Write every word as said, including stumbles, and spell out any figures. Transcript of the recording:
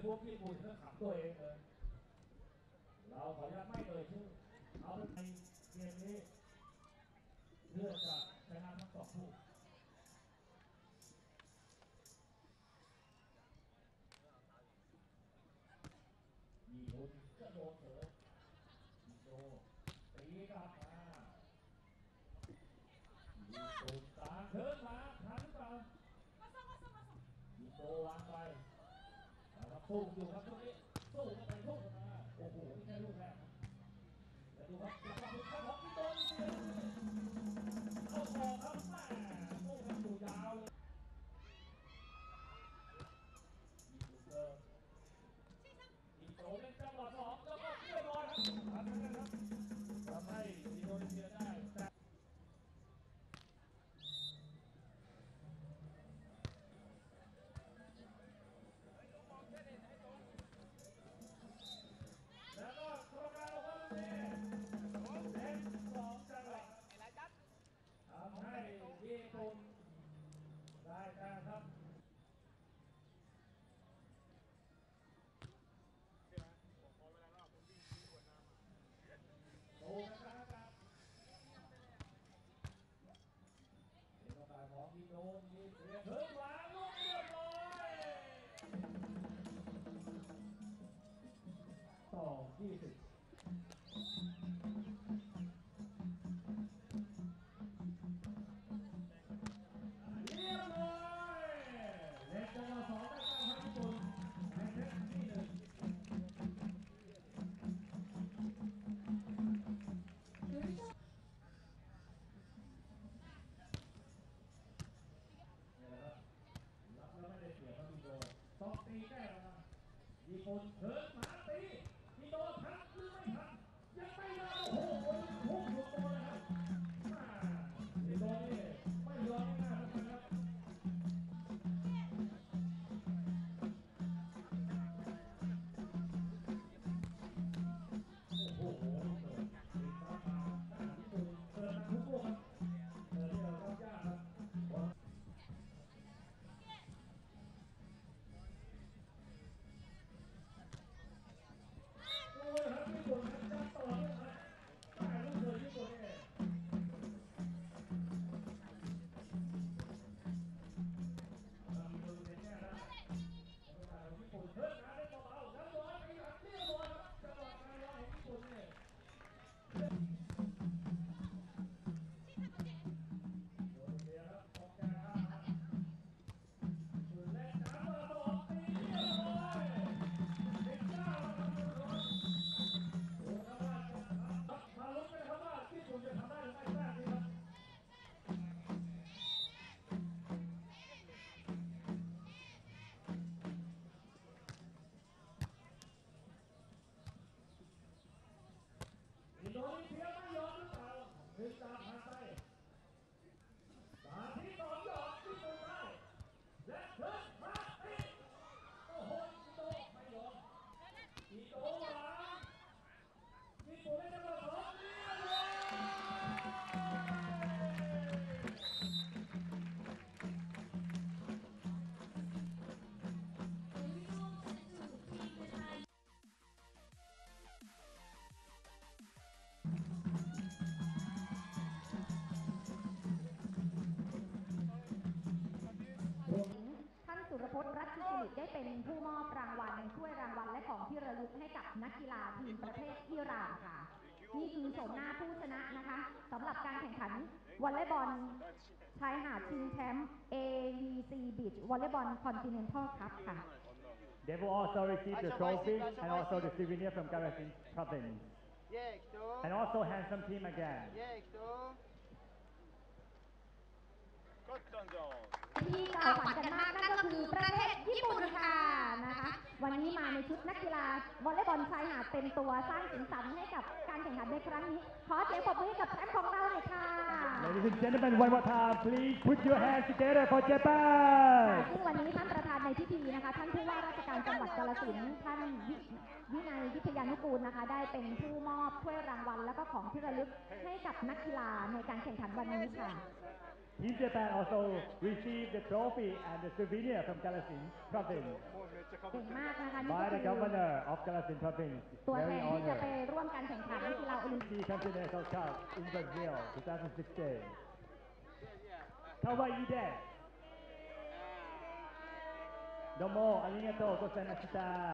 วกญี่ปุ่นก็ขับตัวเองเลยเราขออนุญาตไม่เอ่ยชื่อเอาในเกมนี้เพื่อจะชนะทั้งสองคู่มีคนก็โดนเถอะมีโดตีกลับมามีคนตามเถิดมาทันก่อนมีโดวางไปแล้วสู้อยู่ครับตรงนี้สู้กันไปสู้กันมาโอ้โหนี่แค่ลูกแรกแต่ดูครับจังหวะที่เข้าของมีโดนเดียวเข้าคอครับแม่โอ้กันอยู่ยาวเลยมีลูกเดิมมีโดนเล่นจังหวะสองแล้วก็เรียบร้อยครับทำกันครับทำให้อินโดนีเซียได้แล้วก็กรรมการบอกว่าลูกนี้เล่นสองจังหวะทำให้ญี่ปุ่นได้แต้มครับโอ้นะครับเป็นโอกาสของอินโดนีเซียถึงวางลูกเรียบร้อยต่อยี่สิบเรียบร้อยเล็กจังหวะสองได้การทำญี่ปุ่นในเซตที่หนึ่งรับแล้วไม่ได้เสียครับอินโดสองตีแก้แล้วญี่ปุ่นเถิดมาตีอินโดทันหรือไม่ทันยังไม่ได้โอ้โหพุ่งสุดตัวเลยครับอินโดนี่ไม่ยอมง่ายๆนะครับโอ้โหเปิดตีเข้ามาญี่ปุ่นเปิดมาทุกลูกครับเปิดที่เราต้องยากครับโอ้ยครับญี่ปุ่นครับจับต่อเนื่องครับแต่ลูกเสือญี่ปุ่นเนี่ยเรามีตัวเป็นแน่ได้แต่ญี่ปุ่นเพิ่มมาได้เบาๆแล้วร้อยไปหลังเรียบร้อยครับจังหวะการร้อยของญี่ปุ่นเนี่ยโดนเสียครับออกจากข้างครับส่วนแรกน้ำมาสองตีเรียบร้อยสิบเก้าครับทุกคนโอ้ครับว่าจะทำมาลุ้นกันครับว่าญี่ปุ่นจะทำได้หรือไม่ได้ดีครับอินโดนีเซียไม่ยอมหรือเปล่าหนึ่งตามผ่านไปสาธิตต่อยอดญี่ปุ่นได้และเพิ่มมาตีโอ้โหอินโดไม่ยอมอินโดหวังญี่ปุ่นได้จังหวะสองเรียบร้อยท่านสุรพจน์รัตน์สิริได้เป็นผู้มอบรางวัลถ้วยรางวัลและของที่ระลึกให้กับนักกีฬาทีมประเทศอิหร่านค่ะนี่คือโฉมหน้าผู้ชนะนะคะสำหรับการแข่งขันวอลเลย์บอลชายหาดชิงแชมป์ เอ วี ซี Beach Volleyball Continental Cup ค่ะ They will also receive the trophy and also the souvenir from Gareth province. And also handsome team again. ที่กล่าวขวัญกันมากนั่นก็คือประเทศญี่ปุ่นค่ะนะคะวันนี้มาในชุดนักกีฬาวอลเลย์บอลชายหาดเต็มตัวสร้างสีสันให้กับการแข่งขันในครั้งนี้ขอเสียงปรบมือให้กับแชมป์ของเราหน่อยค่ะ Ladies and gentlemen, one more time, please put your hands together for Japan. ซึ่งวันนี้ท่านประธานในพิธีนะคะท่านผู้ว่าราชการจังหวัดกาฬสินธุ์ท่านวินัยวิทยานุกูลนะคะได้เป็นผู้มอบถ้วยรางวัลและก็ของที่ระลึกให้กับนักกีฬาในการแข่งขันวันนี้ค่ะ Team Japan also received the trophy and the souvenir from Kalasin province เก่งมากนะคะนี่ by ก็ the คือ governor of Kalasin province. ตัวแท Very นที่จะไป honored. ร่วมการแข่งขันกีฬาโอลิมปิก The Continental Cup in Brazil twenty sixteen. Kawaii desu. Domo arigatou gozaimashita.